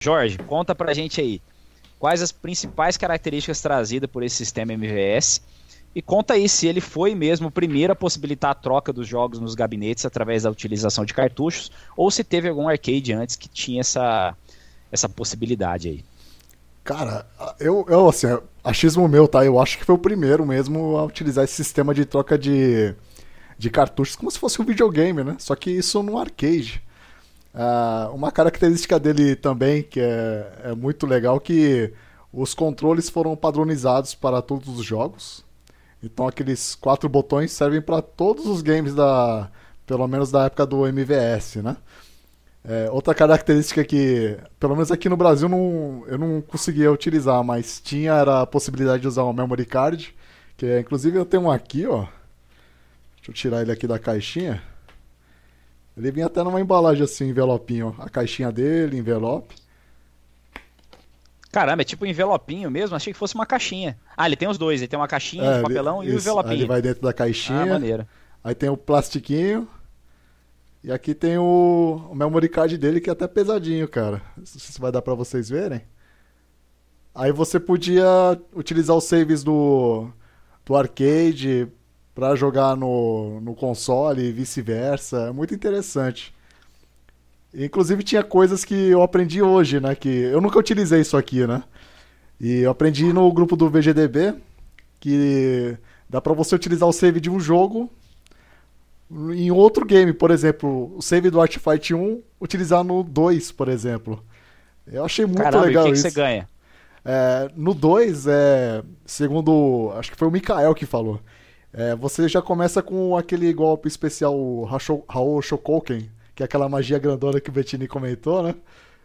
Jorge, conta pra gente aí, quais as principais características trazidas por esse sistema MVS, e conta aí se ele foi mesmo o primeiro a possibilitar a troca dos jogos nos gabinetes através da utilização de cartuchos, ou se teve algum arcade antes que tinha essa possibilidade aí. Cara, eu assim, achismo meu, tá? Eu acho que foi o primeiro mesmo a utilizar esse sistema de troca de cartuchos como se fosse um videogame, né? Só que isso no arcade. Uma característica dele também, que é muito legal, que os controles foram padronizados para todos os jogos. Então aqueles 4 botões servem para todos os games pelo menos da época do MVS, né? Outra característica que, pelo menos aqui no Brasil, eu não conseguia utilizar, mas era a possibilidade de usar o memory card, que inclusive eu tenho um aqui, ó. Deixa eu tirar ele aqui da caixinha. Ele vinha até numa embalagem assim, envelopinho, ó. A caixinha dele, envelope. Caramba, é tipo um envelopinho mesmo? Achei que fosse uma caixinha. Ah, ele tem os dois, ele tem uma caixinha de papelão e o envelopinho. Aí ele vai dentro da caixinha. Ah, maneiro. Aí tem o plastiquinho. E aqui tem o memory card dele, que é até pesadinho, cara. Não sei se vai dar pra vocês verem. Aí você podia utilizar os saves do arcade pra jogar no console e vice-versa. É muito interessante. Inclusive tinha coisas que eu aprendi hoje, né? Que eu nunca utilizei isso aqui, né? E eu aprendi no grupo do VGDB que dá pra você utilizar o save de um jogo em outro game, por exemplo, o save do Art Fight 1, utilizar no 2, por exemplo. Eu achei muito Caramba, legal e o isso. que você ganha? No 2, segundo, acho que foi o Mikael que falou, você já começa com aquele golpe especial, o Hao Shokoken, que é aquela magia grandona que o Bettini comentou, né?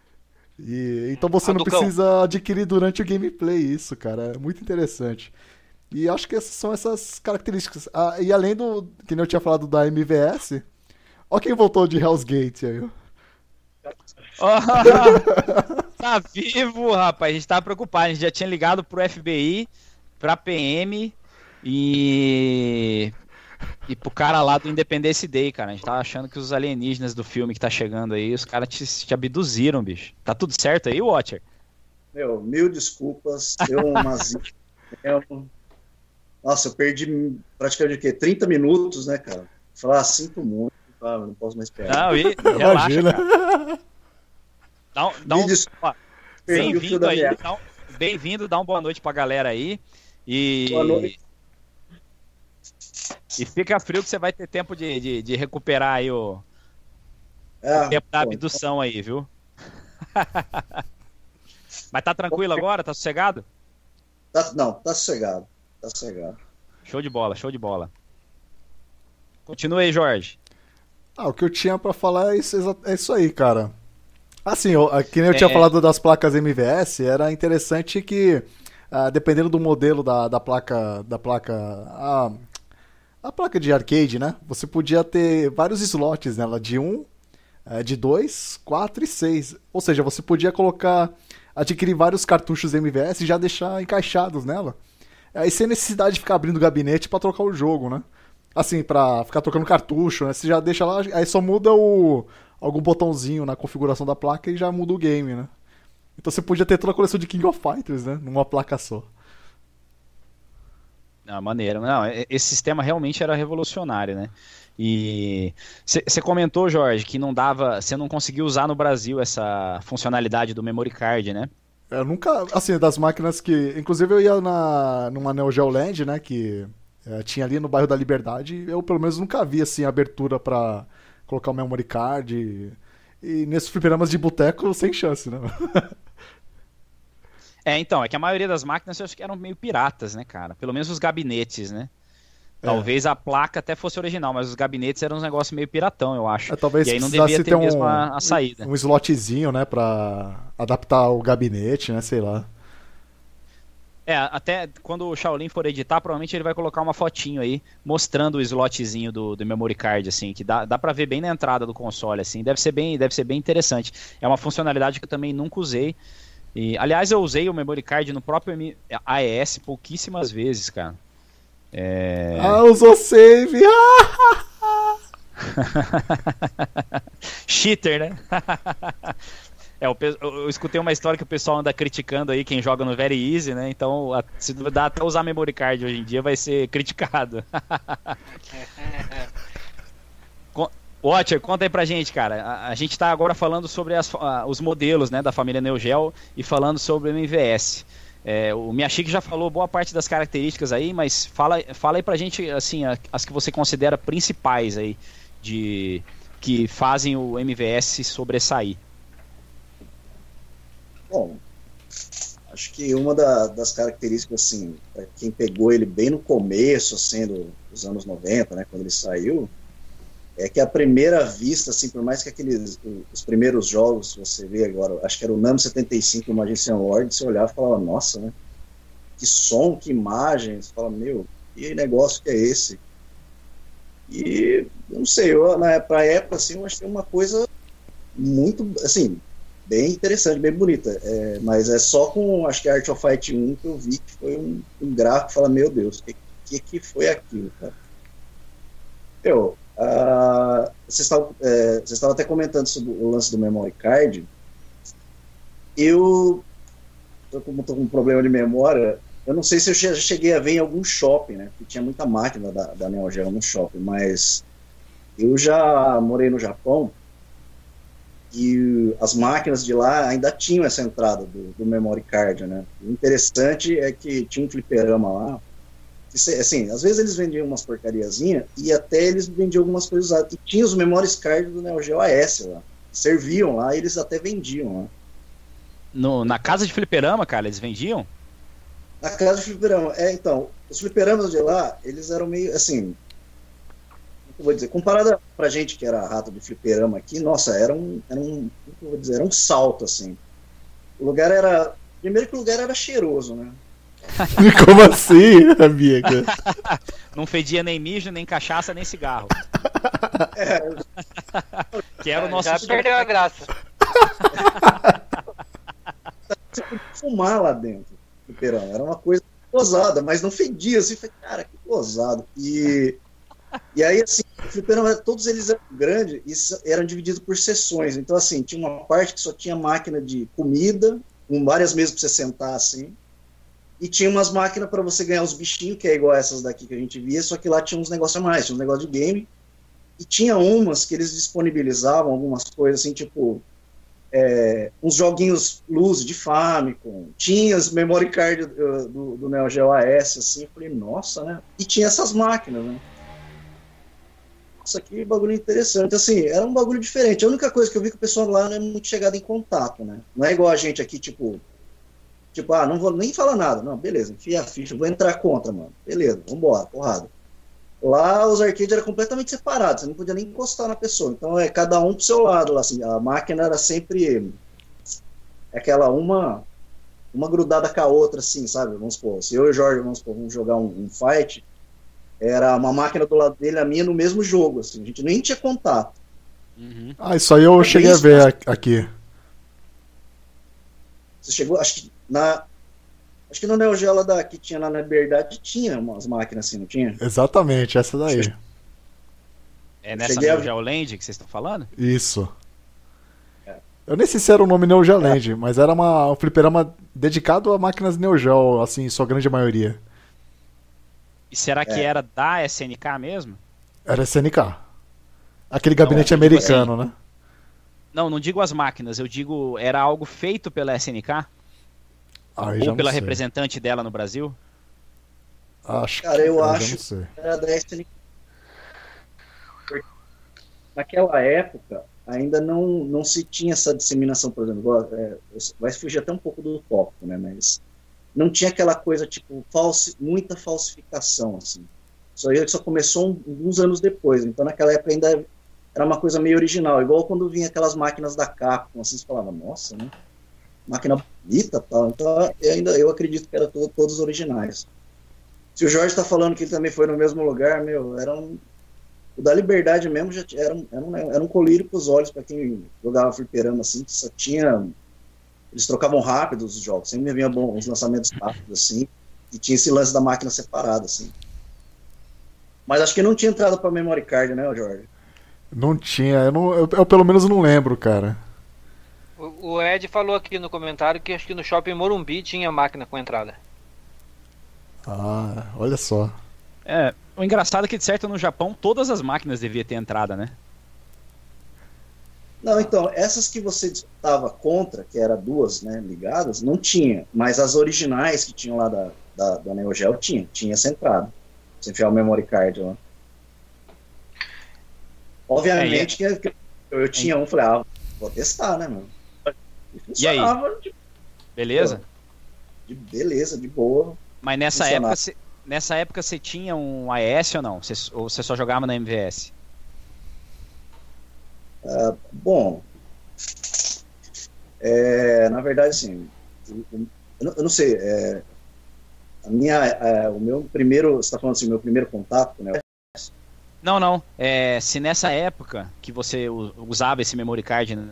Então você não precisa adquirir durante o gameplay isso, cara. É muito interessante. E acho que são essas características. E além que nem eu tinha falado da MVS, ó quem voltou de Hell's Gate aí. Tá vivo, rapaz. A gente tava preocupado. A gente já tinha ligado pro FBI, pra PM e pro cara lá do Independence Day, cara. A gente tava achando que os alienígenas do filme que tá chegando aí, os caras te abduziram, bicho. Tá tudo certo aí, Watcher? Meu, mil desculpas. Nossa, eu perdi praticamente o quê? 30 minutos, né, cara? Falar, sinto muito, tá? Não posso mais esperar. Não, relaxa, cara. Bem-vindo aí. Bem-vindo, dá uma boa noite pra galera aí. Boa noite. E fica frio que você vai ter tempo de recuperar aí o tempo da abdução aí, viu? Mas tá tranquilo agora? Tá sossegado? Tá sossegado. Tá sossegado. Show de bola, show de bola. Continua aí, Jorge. O que eu tinha pra falar é isso aí, cara. Assim, que nem eu tinha falado das placas MVS, era interessante que, dependendo do modelo da placa, a placa de arcade, né? Você podia ter vários slots nela, de 1, de 2, 4 e 6. Ou seja, você podia adquirir vários cartuchos MVS e já deixar encaixados nela. Aí sem necessidade de ficar abrindo o gabinete pra trocar o jogo, né? Assim, pra ficar trocando cartucho, né? Você já deixa lá, aí só muda algum botãozinho na configuração da placa e já muda o game, né? Então você podia ter toda a coleção de King of Fighters, né? Numa placa só. Maneiro. Não, esse sistema realmente era revolucionário, né? E você comentou, Jorge, que você não conseguiu usar no Brasil essa funcionalidade do memory card, né? Eu nunca, assim, das máquinas que... Inclusive eu ia numa Neo Geo Land, né, que tinha ali no bairro da Liberdade, eu pelo menos nunca vi, assim, abertura pra colocar o memory card. E nesses fliperamas de boteco, sem chance, né? Então, é que a maioria das máquinas eu acho que eram meio piratas, né, cara? Pelo menos os gabinetes, né? Talvez a placa até fosse original, mas os gabinetes eram uns negócios meio piratão, eu acho. Talvez e aí não devia ter mesmo a saída. Um slotzinho, né, pra adaptar o gabinete, né, sei lá. Até quando o Shaolin for editar, provavelmente ele vai colocar uma fotinho aí, mostrando o slotzinho do memory card, assim, que dá pra ver bem na entrada do console, assim, deve ser bem interessante. É uma funcionalidade que eu também nunca usei. E, aliás, eu usei o memory card no próprio AES pouquíssimas vezes, cara. Usou save! Cheater, né? Eu escutei uma história que o pessoal anda criticando aí quem joga no Very Easy, né? Então, se dá até usar memory card hoje em dia, vai ser criticado. Watcher, conta aí pra gente, cara. A gente tá agora falando sobre os modelos, né, da família Neo Geo e falando sobre o MVS. O Miyashiki já falou boa parte das características aí, mas fala aí pra gente, assim, as que você considera principais aí, que fazem o MVS sobressair. Bom, acho que uma das características, assim, para quem pegou ele bem no começo, assim, dos anos 90, né, quando ele saiu, é que à primeira vista, assim, por mais que os primeiros jogos, você vê agora, acho que era o Nano 75 e o Magician World, você olhava e falava, nossa, né, que som, que imagem, você fala, meu, que negócio que é esse? E, eu não sei, pra época, assim, eu achei uma coisa muito, assim, bem interessante, bem bonita, mas é só com, acho que a Art of Fight 1 que eu vi que foi um gráfico, fala, meu Deus, que foi aquilo, cara? Vocês estavam até comentando sobre o lance do memory card. Como estou com um problema de memória, eu não sei se eu já cheguei a ver em algum shopping, né? Porque tinha muita máquina da Neo Geo no shopping, mas eu já morei no Japão e as máquinas de lá ainda tinham essa entrada do memory card, né? O interessante é que tinha um fliperama lá, que, assim, às vezes eles vendiam umas porcariazinhas e até eles vendiam algumas coisas usadas. E tinha os memory card do Neo Geo AS lá, serviam lá e eles até vendiam lá. Na casa de fliperama, cara, eles vendiam? Na casa de fliperama, então, os fliperamas de lá, eles eram meio, assim, eu vou dizer, comparado pra gente que era rato de fliperama aqui, nossa, era um salto, assim. Primeiro que o lugar era cheiroso, né? Como assim, amiga? Não fedia nem mijo, nem cachaça, nem cigarro. Que era o nosso... Já perdeu a graça. Você podia fumar lá dentro do fliperama, era uma coisa gozada, mas não fedia, assim, foi, cara, que gozado. E aí, assim, o fliperama, todos eles eram grandes e eram divididos por seções. Então, assim, tinha uma parte que só tinha máquina de comida, com várias mesas para você sentar, assim. E tinha umas máquinas para você ganhar os bichinhos, que é igual essas daqui que a gente via, só que lá tinha uns negócios a mais, tinha uns negócios de game. E tinha umas que eles disponibilizavam algumas coisas, assim, tipo, uns joguinhos luz de Famicom, tinha as memory card do Neo Geo AS, assim, eu falei, nossa, né? E tinha essas máquinas, né? Nossa, que bagulho interessante. Assim, era um bagulho diferente. A única coisa que eu vi que o pessoal lá não é muito chegado em contato, né? Não é igual a gente aqui, tipo, não vou nem falar nada. Não, beleza, enfia a ficha, vou entrar contra, mano. Beleza, vambora, porrada. Lá os arcades eram completamente separados, você não podia nem encostar na pessoa. Então cada um pro seu lado, lá, assim, a máquina era sempre aquela uma grudada com a outra, assim, sabe? Vamos supor, se eu e o Jorge, vamos jogar um fight, era uma máquina do lado dele, a minha no mesmo jogo, assim, a gente nem tinha contato. Uhum. Isso aí eu cheguei a ver aqui. Você chegou, acho que no Neo Geo que tinha lá na Liberdade, tinha umas máquinas assim, não tinha? Exatamente, essa daí. É nessa Neo Geo Land que vocês estão falando? Isso. Eu nem sei se era o nome Neo Geo Land, mas era um fliperama dedicado a máquinas Neo Geo, assim, em sua grande maioria. E será que era da SNK mesmo? Era SNK. Aquele gabinete americano, assim, né? Não digo as máquinas, eu digo, era algo feito pela SNK? Ou pela representante dela no Brasil? Eu acho que era da SNK. Naquela época, ainda não se tinha essa disseminação, por exemplo, vai fugir até um pouco do tópico, né, mas não tinha aquela coisa, tipo, muita falsificação, assim. Só começou uns anos depois, então naquela época ainda era uma coisa meio original, igual quando vinha aquelas máquinas da Capcom, assim, você falava, nossa, né, máquina bonita, tal. Então eu acredito que eram todos originais. Se o Jorge está falando que ele também foi no mesmo lugar, o da Liberdade mesmo já era um colírio para os olhos para quem jogava fliperama, assim, que só tinha... Eles trocavam rápido os jogos, sempre vinha os lançamentos rápidos, assim, e tinha esse lance da máquina separada, assim. Mas acho que não tinha entrada para memory card, né, Jorge? Não tinha, eu pelo menos não lembro, cara. O Ed falou aqui no comentário que acho que no Shopping Morumbi tinha máquina com entrada. Ah, olha só. O engraçado é que, de certo, no Japão, todas as máquinas deviam ter entrada, né? Não, então, essas que você disputava contra, que eram duas, né, ligadas, não tinha. Mas as originais que tinham lá da Neo Geo tinha essa entrada. Você enfiar o memory card lá. Obviamente que eu tinha um, falei, vou testar, né, mano? E funcionava. Beleza? Beleza, de boa. Mas nessa época você tinha um AES ou não? Ou você só jogava na MVS? Bom, na verdade, assim, eu não sei, o meu primeiro, você está falando assim, o meu primeiro contato, né? Não. Se nessa época que você usava esse memory card, né,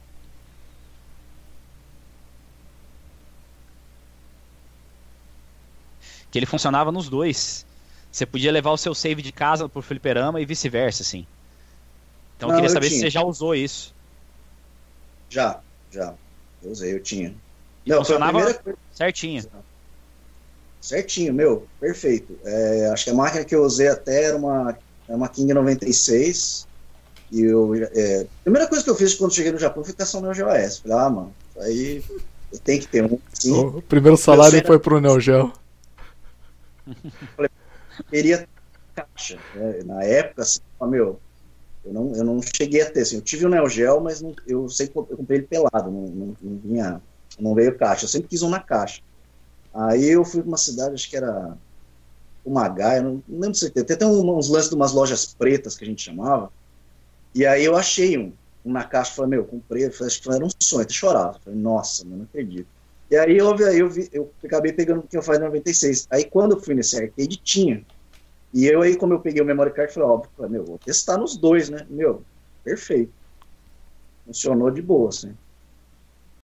que ele funcionava nos dois. Você podia levar o seu save de casa pro fliperama e vice-versa, assim. Então eu queria saber se você já usou isso. Já. Eu usei, eu tinha. E funcionava certinho. Certinho, meu, perfeito. Acho que a máquina que eu usei até era uma King 96. E a primeira coisa que eu fiz quando cheguei no Japão foi caçar um Neo Geo AES. Falei, mano, isso aí eu tenho que ter um. Sim. O primeiro salário foi pro Neo Geo. Falei, queria caixa. Na época, assim, meu, eu não cheguei a ter. Assim, eu tive o Neo Geo, mas eu sempre comprei ele pelado. Não veio caixa. Eu sempre quis um na caixa. Aí eu fui para uma cidade, acho que era Umagaia, não lembro se tem até uns lances de umas lojas pretas que a gente chamava. E aí eu achei um na caixa, falei, meu, comprei, acho que era um sonho, até chorava. Falei, nossa, mano, não acredito. E aí eu acabei pegando o que eu fazia em 96. Aí quando eu fui nesse arcade, tinha. E eu aí, como eu peguei o memory card, falei, óbvio, meu, vou testar nos dois, né? Meu, perfeito. Funcionou de boa, assim.